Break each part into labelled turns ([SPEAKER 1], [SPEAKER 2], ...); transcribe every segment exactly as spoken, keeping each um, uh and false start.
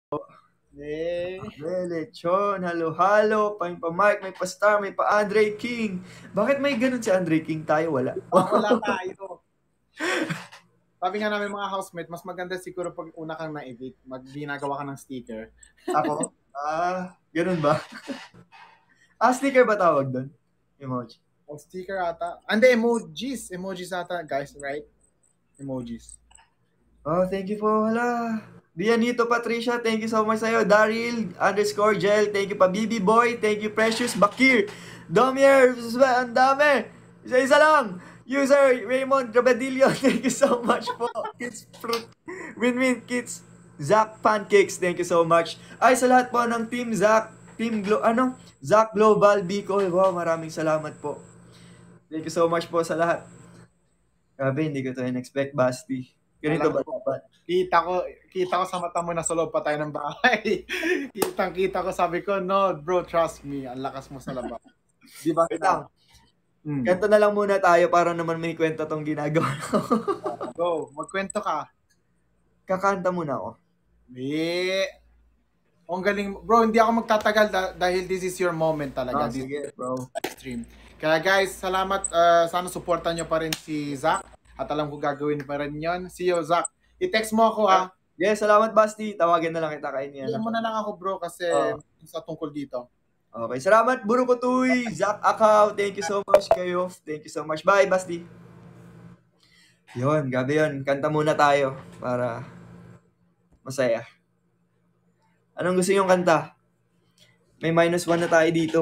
[SPEAKER 1] Eh.
[SPEAKER 2] Lechon, halo-halo, pa pa Mike, may pa Star, may pa Andre King. Bakit may ganun si Andre King? Tayo wala.
[SPEAKER 1] Oh, wala tayo. Sabi nga namin mga housemate, mas maganda siguro pag una kang na-edit, mag-ginagawa ka ng sticker.
[SPEAKER 2] Ako? Ah, ganun ba? ah, sticker ba tawag doon? Emoji.
[SPEAKER 1] O sticker ata. Hindi, emojis. Emojis ata, guys, right? Emojis.
[SPEAKER 2] Oh, thank you po. Wala. Bianito Patricia, thank you so much sa'yo. Daryl underscore Gel, thank you pa. B B Boy, thank you. Precious Bakir. Domier, ang dami. Isa-isa lang. User Raymond Rabadillo, thank you so much po. Kids Fruit. Win-win Kids. Zach Pancakes, thank you so much. Ay, sa lahat po ng Team Zach, Team Glo, ano? Zach Global Bicol. Wow, maraming salamat po. Thank you so much po sa lahat. Grabe, hindi ko to in-expect, Basti. Ganito ba dapat?
[SPEAKER 1] Kita ko, kita ko sa mata mo na sa loob pa tayo ng bahay. Kitang-kita ko, sabi ko, no, bro, trust me, ang lakas mo sa labas. Di ba?
[SPEAKER 2] Wait lang.
[SPEAKER 1] Hmm.
[SPEAKER 2] Ganto na lang muna tayo para naman may kwento tong ginagawa ko.
[SPEAKER 1] Go, magkwento ka.
[SPEAKER 2] Kakanta muna ako.
[SPEAKER 1] Eh, ang galing. Bro, hindi ako magtatagal da- dahil this is your moment talaga.
[SPEAKER 2] Ah,
[SPEAKER 1] this
[SPEAKER 2] sige, bro.
[SPEAKER 1] stream. Kaya guys, salamat. Uh, sana supportan nyo pa rin si Zach. At alam ko gagawin pa rin yon. See you, Zach. I-text mo ako, ha?
[SPEAKER 2] Yes, salamat, Basti. Tawagin na lang kita kain niya.
[SPEAKER 1] Iyan mo na lang ako, bro, kasi
[SPEAKER 2] uh,
[SPEAKER 1] sa tungkol dito.
[SPEAKER 2] Okay, salamat, Buro Kutuy. Zach Akaw, thank you so much kayo. Thank you so much. Bye, Basti. Yun, gabi yun. Kanta muna tayo para masaya. Anong gusto yung kanta? May minus one na tayo dito.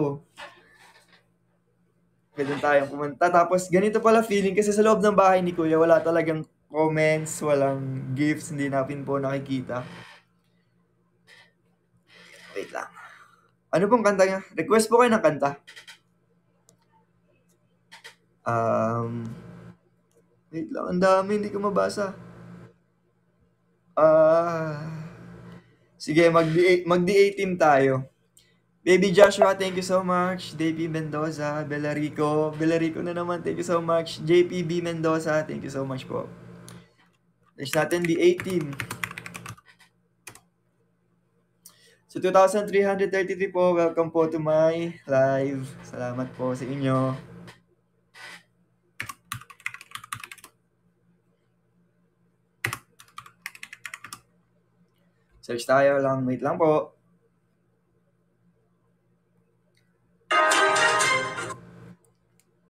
[SPEAKER 2] Pwede tayong kumanta. Tapos, ganito pala feeling kasi sa loob ng bahay ni Kuya, wala talagang comments, walang gifts, hindi natin po nakikita. Wait lang. Ano pong kanta niya? Request po kayo ng kanta. Um, wait lang, ang dami, hindi ko mabasa. Ah, uh, sige, mag-D A team tayo. Baby Joshua, thank you so much. J P Mendoza, Belarico. Belarico na naman, thank you so much. J P B Mendoza, thank you so much po. Next natin, D A team. So, two thousand three hundred thirty-three po. Welcome po to my live. Salamat po sa inyo. Search tayo lang. Wait lang po.